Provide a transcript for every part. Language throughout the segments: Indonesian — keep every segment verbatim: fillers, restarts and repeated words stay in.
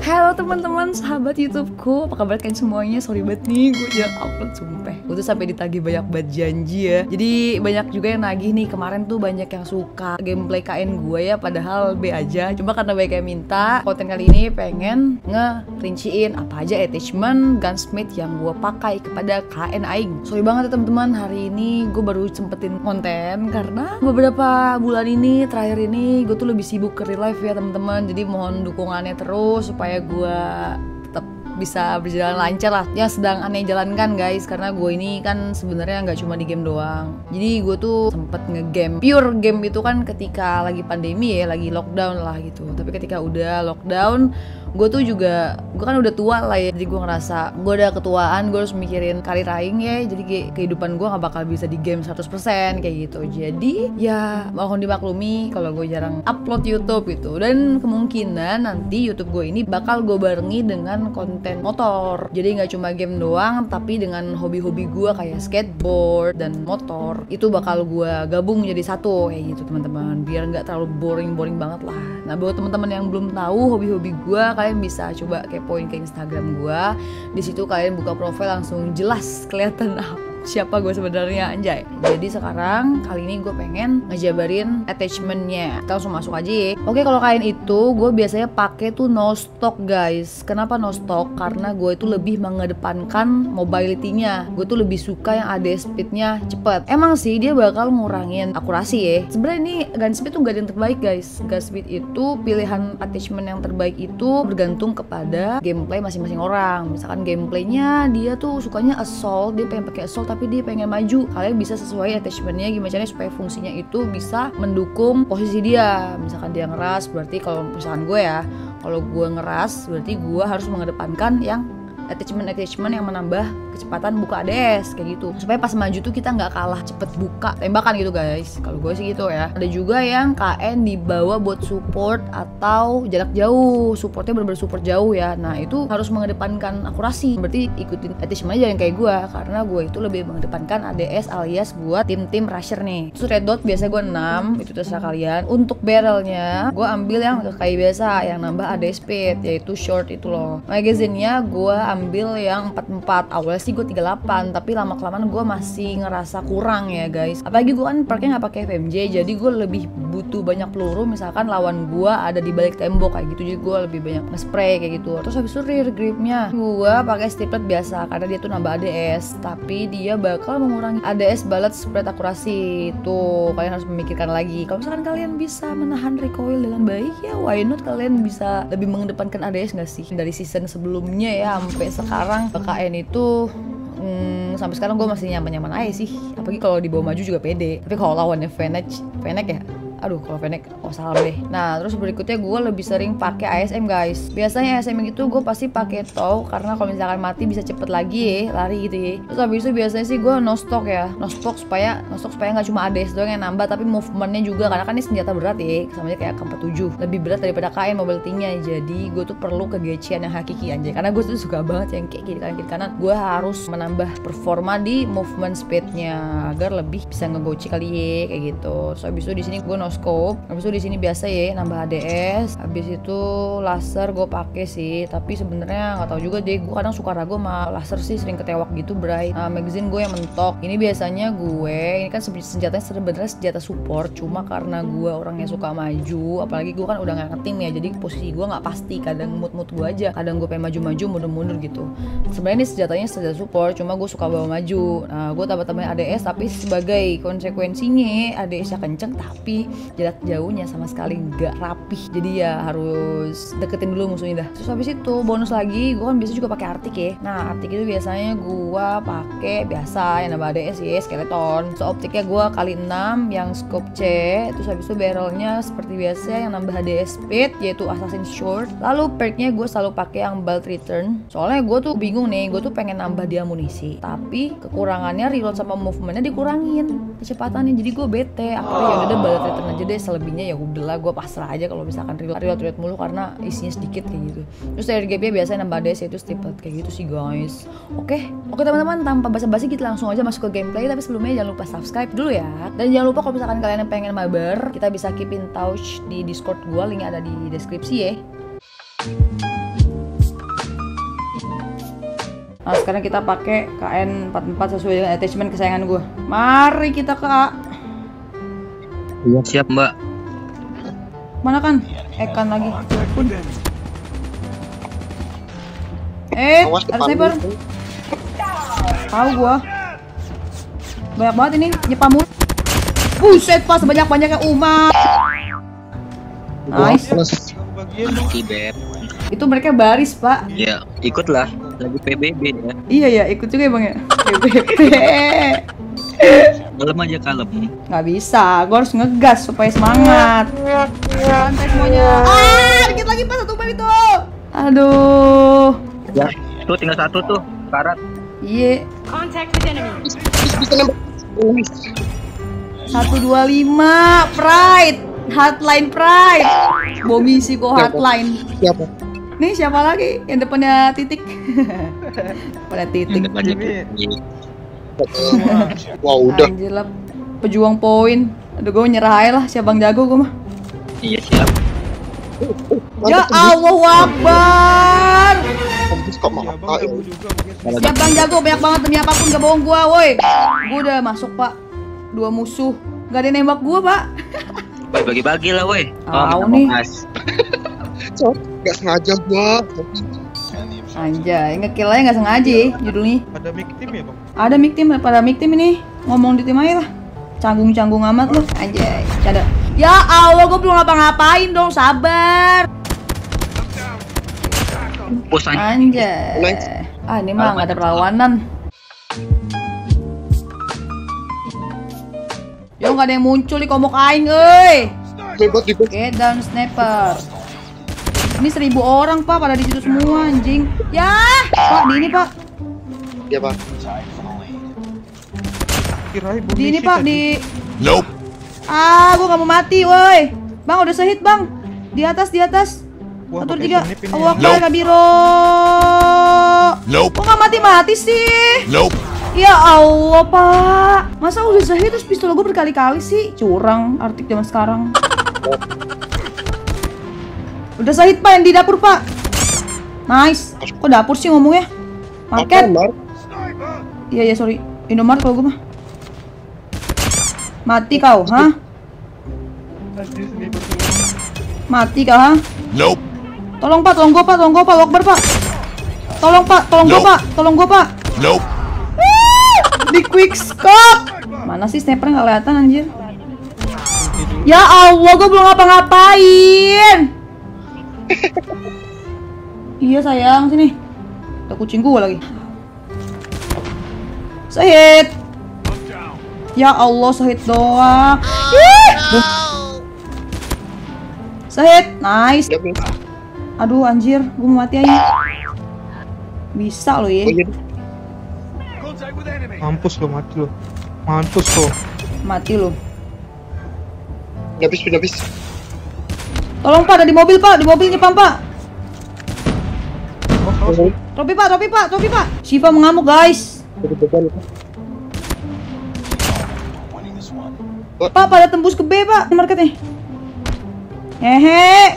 Halo teman-teman, sahabat YouTubeku, apa kabar kalian semuanya? Sorry banget nih, gue jarang upload, sumpah. Gue tuh sampai ditagih banyak banget janji ya. Jadi banyak juga yang nagih nih, kemarin tuh banyak yang suka gameplay K N gue ya, padahal B aja. Cuma karena banyak yang minta, konten kali ini pengen ngerinciin apa aja attachment gunsmith yang gue pakai kepada K N Aing. Sorry banget ya teman-teman, hari ini gue baru sempetin konten karena beberapa bulan ini, terakhir ini gue tuh lebih sibuk ke real life ya teman-teman. Jadi mohon dukungannya terus supaya gue tetap bisa berjalan lancar lah yang sedang aneh jalankan guys, karena gue ini kan sebenarnya nggak cuma di game doang. Jadi gue tuh sempet ngegame pure game itu kan ketika lagi pandemi ya, lagi lockdown lah gitu. Tapi ketika udah lockdown, gue tuh juga, gue kan udah tua lah ya, jadi gue ngerasa gue udah ketuaan, gue harus mikirin karir aing ya. Jadi kehidupan gue gak bakal bisa di game seratus persen kayak gitu. Jadi ya mohon dimaklumi kalau gue jarang upload YouTube gitu. Dan kemungkinan nanti YouTube gue ini bakal gue barengi dengan konten motor. Jadi gak cuma game doang, tapi dengan hobi-hobi gue kayak skateboard dan motor, itu bakal gue gabung jadi satu kayak gitu teman-teman, biar gak terlalu boring-boring banget lah. Nah buat teman-teman yang belum tahu hobi-hobi gue, kalian bisa coba kepoin ke Instagram gue. Di situ kalian buka profil langsung jelas kelihatan siapa gue sebenarnya, anjay. Jadi sekarang kali ini gue pengen ngejabarin attachmentnya. Kita langsung masuk aja ya. Oke, kalau kain itu gue biasanya pakai tuh no stock guys. Kenapa no stock? Karena gue itu lebih mengedepankan mobility-nya. Gue tuh lebih suka yang A D S speed-nya cepet. Emang sih dia bakal ngurangin akurasi ya. Sebenarnya ini gun speed tuh gak ada yang terbaik guys. Gun speed itu pilihan attachment yang terbaik itu bergantung kepada gameplay masing-masing orang. Misalkan gameplaynya dia tuh sukanya assault, dia pengen pakai assault tapi dia pengen maju, kalian bisa sesuai attachmentnya gimana caranya supaya fungsinya itu bisa mendukung posisi dia. Misalkan dia ngeras, berarti kalau misalkan gue ya, kalau gue ngeras berarti gue harus mengedepankan yang attachment-attachment yang menambah kecepatan buka A D S kayak gitu, supaya pas maju tuh kita nggak kalah cepet buka tembakan gitu guys. Kalau gue sih gitu ya. Ada juga yang K N dibawa buat support atau jarak jauh, supportnya bener-bener support jauh ya. Nah itu harus mengedepankan akurasi, berarti ikutin attachment aja yang kayak gue, karena gue itu lebih mengedepankan A D S alias buat tim-tim rusher nih. Terus red dot biasanya gue enam, itu terserah kalian. Untuk barrelnya gue ambil yang kayak biasa, yang nambah A D S speed, yaitu short itu loh. Magazine-nya gue ambil yang empat puluh empat. Awalnya sih gue tiga puluh delapan, tapi lama kelamaan gue masih ngerasa kurang ya guys. Apalagi gue kan perknya nggak pakai F M J, jadi gue lebih butuh banyak peluru. Misalkan lawan gue ada di balik tembok kayak gitu, jadi gue lebih banyak nge-spray kayak gitu. Terus habis itu rear gripnya gue pakai stiplet biasa karena dia tuh nambah A D S, tapi dia bakal mengurangi A D S bullet spread akurasi. Tuh kalian harus memikirkan lagi. Kalau misalkan kalian bisa menahan recoil dengan baik ya why not, kalian bisa lebih mengedepankan A D S nggak sih. Dari season sebelumnya ya sampai sekarang K N itu hmm, sampai sekarang gue masih nyaman-nyaman aja sih. Apalagi kalau dibawa maju juga pede. Tapi kalau lawannya Fennec, Fennec ya, aduh kalau Fennec oh salam deh. Nah terus berikutnya gue lebih sering pakai A S M guys. Biasanya A S M itu gue pasti pakai tow, karena kalau misalkan mati bisa cepet lagi ya, lari gitu ya. Terus habis itu biasanya sih gue no stock ya, no stock supaya no stock supaya nggak cuma A D S doang yang nambah, tapi movementnya juga, karena kan ini senjata berat ya, sama aja kayak K empat puluh tujuh, lebih berat daripada K N mobility-nya. Jadi gue tuh perlu kegecian yang hakiki anjay, karena gue tuh suka banget yang kayak kiri kanan kiri kanan. Gue harus menambah performa di movement speednya agar lebih bisa ngegoci kali ya kayak gitu. Terus habis itu di sini gue no scope. Habis itu di sini biasa ya nambah A D S. Habis itu laser gue pakai sih, tapi sebenarnya nggak tahu juga deh, gue kadang suka ragu sama laser sih, sering ketewak gitu bright. Nah magazine gue yang mentok. Ini biasanya gue, ini kan senjatanya sebenarnya senjata support, cuma karena gue orangnya suka maju, apalagi gue kan udah nggak ngetim ya, jadi posisi gue nggak pasti. Kadang mood-mood gue aja, kadang gue pengen maju-maju, mundur-mundur gitu. Sebenarnya ini senjatanya senjata support, cuma gue suka bawa maju. Nah gue tambah-tambahin A D S, tapi sebagai konsekuensinya A D S-nya kenceng, tapi jarak jauhnya sama sekali nggak rapih, jadi ya harus deketin dulu musuhnya dah. Terus habis itu bonus lagi, gue kan biasa juga pakai artik ya. Nah artik itu biasanya gue pakai biasa yang nambah A D S ya, skeleton. So optiknya gue kali enam yang scope C. Terus habis itu barrelnya seperti biasa yang nambah A D S speed, yaitu assassin short. Lalu perknya gue selalu pakai yang bolt return, soalnya gue tuh bingung nih, gue tuh pengen nambah dia amunisi, tapi kekurangannya reload sama movementnya dikurangin kecepatannya, jadi gue bete. Akhirnya ya udah bolt return aja deh, selebihnya ya udahlah gue pasrah aja kalau misalkan reload reload reload mulu karena isinya sedikit kayak gitu. Terus dari gapnya biasanya nambah A D S, itu stiplet kayak gitu sih guys. Oke oke teman-teman, tanpa basa-basi kita langsung aja masuk ke gameplay. Tapi sebelumnya jangan lupa subscribe dulu ya, dan jangan lupa kalau misalkan kalian yang pengen mabar, kita bisa keep in touch di Discord gue, linknya ada di deskripsi ya. Nah, sekarang kita pakai K N empat puluh empat sesuai dengan attachment kesayangan gue. Mari kita ke A. Iya, siap, Mbak. Mana kan? Ekan lagi. Pun. Eh, Awas ada depan sniper. lu. Tahu gua. Banyak banget ini nyepamur. Buset, pas sebanyak-banyaknya umat. Nice. Plus. Tibet. Itu mereka baris, Pak. Ya, ikutlah. Lagi P B B ya. Iya ya, ikut juga ya, Bang ya. P B B. Kalem aja kalem. Nggak bisa, gua harus ngegas supaya semangat. Santai semuanya. Ah, dikit lagi Pak, satu bal itu. Aduh. Ya, tuh tinggal satu tuh, karat. Iya. Contact with enemy. Bisa nembak. satu dua lima Pride. Hotline Pride. Bomisi kok hotline. Siapa? Nih siapa lagi? Yang depannya titik. Pada titik. Aja. Wah, udah. Anjir lah. Pejuang poin. Aduh, gue nyerah aja lah. Siapa Bang Jago gue mah. Iya, siap. Ya Allahu Akbar. Tembus kok mau apa? Siap Bang Jago, banyak banget demi apapun gak bohong gua, woi. Gua udah masuk, Pak. Dua musuh. Gak ada yang nembak gua, Pak. Bagi-bagi lah, woi. Tahu nih. So, nggak sengaja gua. Anjay, ngekill aja nggak sengaja ya, judulnya. Ada mic team ya, Bang? Ada mic team, pada mic team ini. Ngomong di tim aja lah. Canggung-canggung amat lu. Anjay, canda. Ya Allah, gua belum ngapa-ngapain dong, sabar. Bos aja. Anjay. Ah, ini mah nggak ada perlawanan. Yo, nggak ada yang muncul di komok aing, euy. Bebas di bos. Oke, down sniper. Ini seribu orang, Pak, pada di situ semua, anjing. Ya, Pak, di ini, Pak. Dia Pak. Kirain Di ini, bonisi Pak, tadi. di Nope. Ah, gua nggak mau mati, woi. Bang, udah sehit, Bang. Di atas, di atas. Wah, Satu pakai tiga. snip ini Allah ya. Akbar, Kabiro. Nope. Kok nggak mati-mati sih? Nope. Ya Allah, Pak. Masa udah sehit terus pistol gue berkali-kali sih? Curang artik zaman sekarang. Udah sahid, Pak, yang di dapur, Pak. Nice. Kok dapur sih ngomongnya? Market. Iya, iya, sorry. Indomaret kalau gue mah. Mati kau, hah? Mati kau, hah? Nope. Tolong, Pak, tolong gue, Pak, tolong gue, Pak. Wakbar, Pak. Tolong, Pak, tolong gue, Nope. Pak. Tolong gue, Pak. Nope. Di quick scope. Mana sih sniper nggak kelihatan, anjir? Ya Allah, gue belum ngapa-ngapain. Iya sayang, sini. Ada kucing gua lagi. Sahid. Ya Allah, Sahid doang. Ih. Sahid, nice. Aduh anjir, gua mau mati aja. Bisa lo ya. Mampus lo, mati lo. Mampus lo. Mati lo. Udah habis, udah habis. Tolong Pak, ada di mobil Pak, di mobil nyepam Pak. Oh, oh. Tropi Pak, tropi Pak, tropi Pak. Shiva mengamuk guys. Pak, pada tembus ke B Pak, marketnya. Hehe.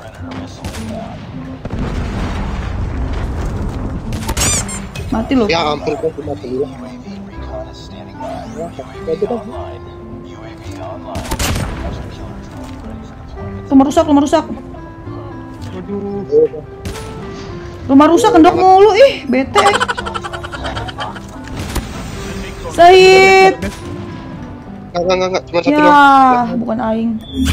Mati lo. Ya ampun, gua cuma dulu. Rumah rusak, rumah rusak. Waduh. Rumah rusak kendok mulu, ih, bete. Sahid. Enggak, enggak, enggak, cuma satu Ya, doang. bukan aing.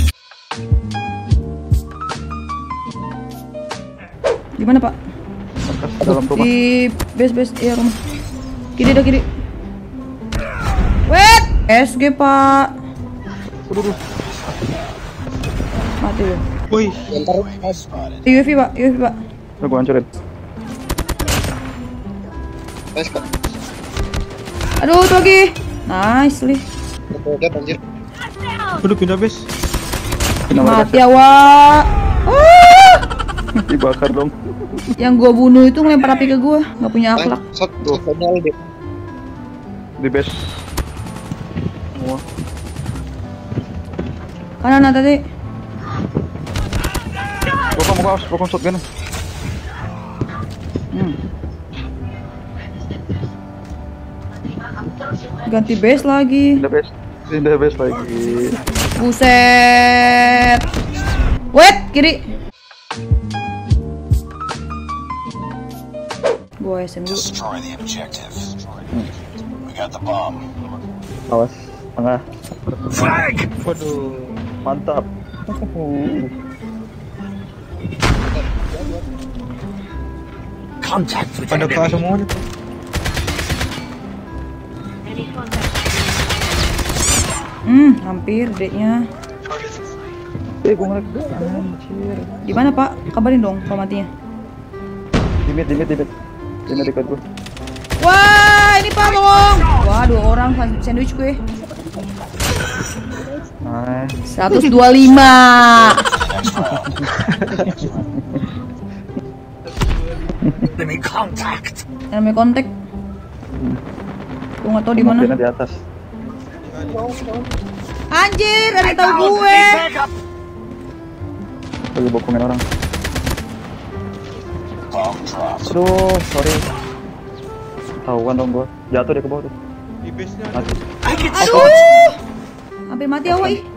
Di mana, Pak? Dalam rumah. Di base base iya rumah. Kiri dah kiri. Wait, S G Pak. Waduh. Mati loh. Woi, U V Pak, U V Pak. udah gua hancurin. Nice, Kak. Aduh, tuh lagi. Nice li. Udah anjir. Waduh, pindah base. Mati awak. Ah! Dibakar dong. Yang gua bunuh itu ngelempar api ke gua, nggak punya akhlak. Satu, satu deh. Di base. Semua. Kanan tadi. Gua kamu kaos, gua shotgun. Hmm. Ganti base lagi. Pindah base. Pindah base lagi. Buset. Wait, kiri. Gua S M dulu. Destroy the objective. We got the bomb. Awas, tengah. Flag! Waduh, mantap. Contact with Pada kelas semuanya. Hmm, hampir deknya. Eh, gua ngelag. Anjir. Di mana, Pak? Kabarin dong kalau matinya. Dimit, dimit, dimit. Dimit dekat gua. Wah, ini Pak tolong. Wah, dua orang sandwich gue. Nah, seratus dua puluh lima. enemy contact. Enemy kontak. Gue nggak tahu di mana. kemungkinan di atas. Anjir, ada yang tahu gue. Lagi bokongin orang. Bomb dropped. Aduh, sorry. Tahuan dong gua. Jatuh dia ke bawah tuh. Di base-nya Mati. I get Aduh, hampir mati awak. ih.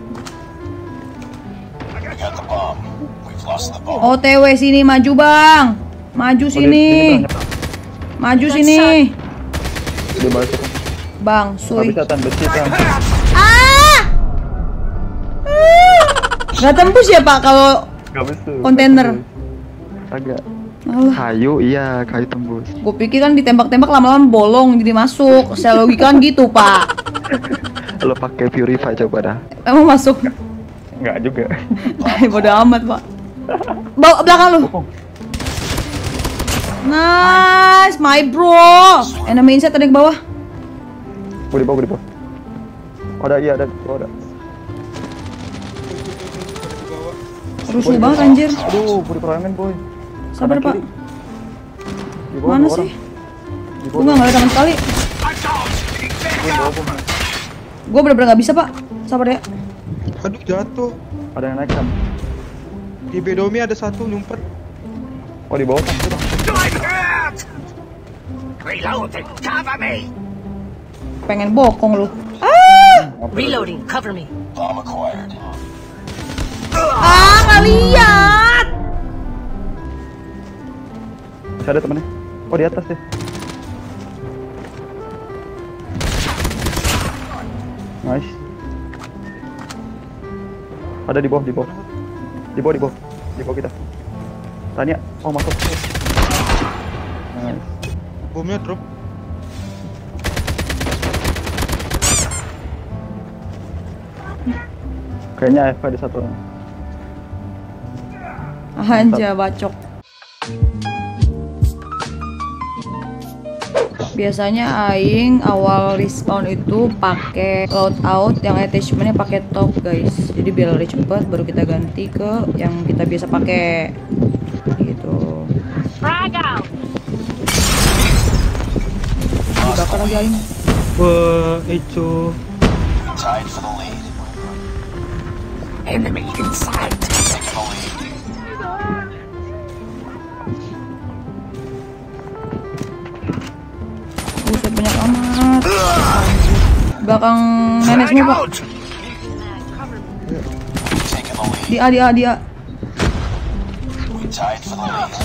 We got the bomb. We've lost the bomb. O T W sini, maju bang. Maju sini. Maju sini. Dia balik tuh. Bang, Habis suy. setan besi kan. Ah! Gak tembus ya Pak kalau Enggak betul. kontainer. Agak. Alah, Kayu, iya, kayu tembus. gue pikir kan ditembak-tembak lama-lama bolong jadi masuk. Saya logika kan gitu Pak. Lo pakai purify coba dah. Emang masuk? Enggak juga. Bodo amat Pak. Bawa belakang lu. Bokong. Nice, my bro. Enemy inside ada di bawah. Gua di bawah, gua di bawah. Oh, ada, iya, ada. Oh, ada. Rusuh banget anjir. Aduh, gua diperangin, boy. Sabar Kanan Pak. kiri. Di bawah Mana dua sih? orang. Di Gue bawah. nggak ngeliat sama sekali. Gua di bawah, gua. Gue bener-bener nggak bisa Pak. Sabar ya. aduh jatuh. Ada yang naik kan? Di Bedomi ada satu nyumpet. Oh, di bawah kan? Tuh, Bang. I'm hurt! Reloading! Cover me! Pengen bokong lu. Ah, Reloading, cover me. Bomb acquired. ah nggak lihat. Masih ada temennya. Oh, di atas deh. Nice. Ada di bawah, di bawah. Di bawah, di bawah. Di bawah kita. Tanya. Oh, masuk. Nice. Bomnya drop. Kayaknya A F K ada satu orang. Anja bacok. Biasanya aing awal respawn itu pakai loadout yang attachmentnya pakai top guys. Jadi biar lebih cepat baru kita ganti ke yang kita biasa pakai. Gitu. Frag out. Dibakar lagi aing. Wah, Eco. Tied for the lead. Enemy inside. Taking the lead. Buset banyak amat. Belakang nenek semua Pak. Taking the lead. Di A di A di A. We tied for the lead.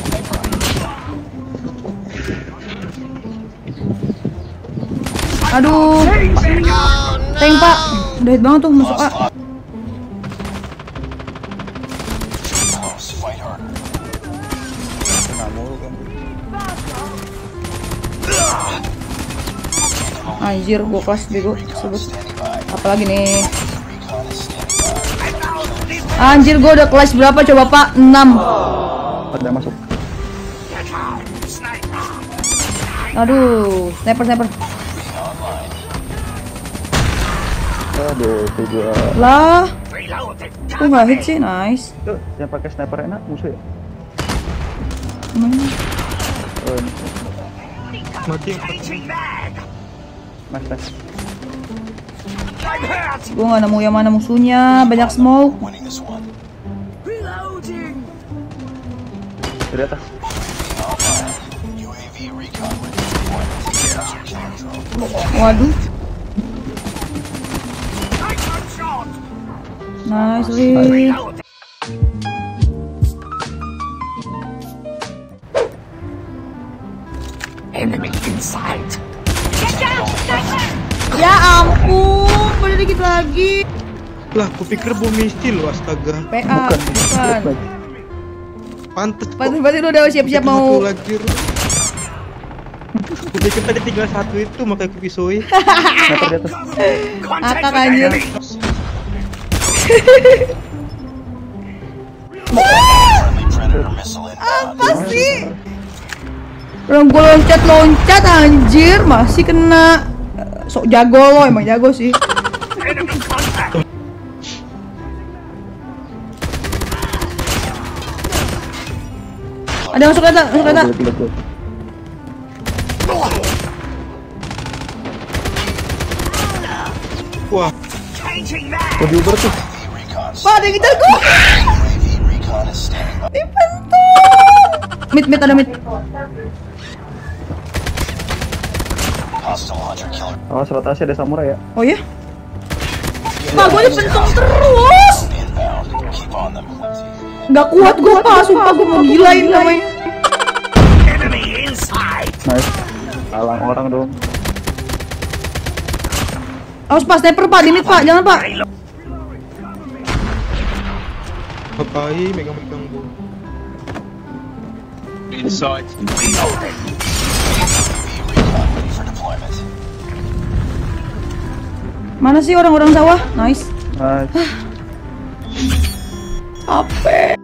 Aduh. Tank Pak. Udah hit banget tuh masuk A. Close. Fight harder. Kena mulu kan. Anjir, gua kelas bego sebut. Standing by. Apalagi nih. Recon is standing by. Anjir, gua udah kelas berapa coba Pak? enam. Ada yang masuk. Aduh, sniper sniper. Aduh, tiga. Lah, kok nggak hit sih? Nice. Itu yang pakai sniper enak musuh ya? Hmm. Oh, ini. Mati yang Nice, nice. Gua nggak nemu yang mana musuhnya. Banyak smoke. Winning this one. Dari atas. U A V recon ready for deployment. Capture kill drone. Waduh, Nice, Lee. Enemy in sight. Ya ampun, pada dikit lagi. Lah, kupikir bom misi lo, astaga. P A, bukan. Pantes. Berarti berarti lu udah siap-siap Kupikir mau. satu lagi. Kupikir tadi tinggal satu itu, makanya kupisoi. Sniper di atas. Akak anjir. Friendly Predator missile inbound. Apa sih? Orang gue loncat-loncat anjir, masih kena. Sok jago lo, emang jago sih. Ada yang masuk kata, masuk kata. Lihat, lihat, lihat. Wah, Oh, di Uber tuh. Recon. Pak, ada yang ngejar gue. U A V recon is standing by. Dipentung. Mid, mid, ada mid. Hostile hunter killer Awas rotasi ada samurai ya. Oh ya? Pak, gue dipentung terus. inbound. Keep on them. Gak kuat gue, Pak. Sumpah gue mau gilain namanya. Nice. Alang orang dong. Awas Pak, sniper Pak, di mid Pak, jangan Pak. ngapain megang-megang bom? Recon ready for deployment. Mana sih orang-orang sawah? Nice. Nice. Capek.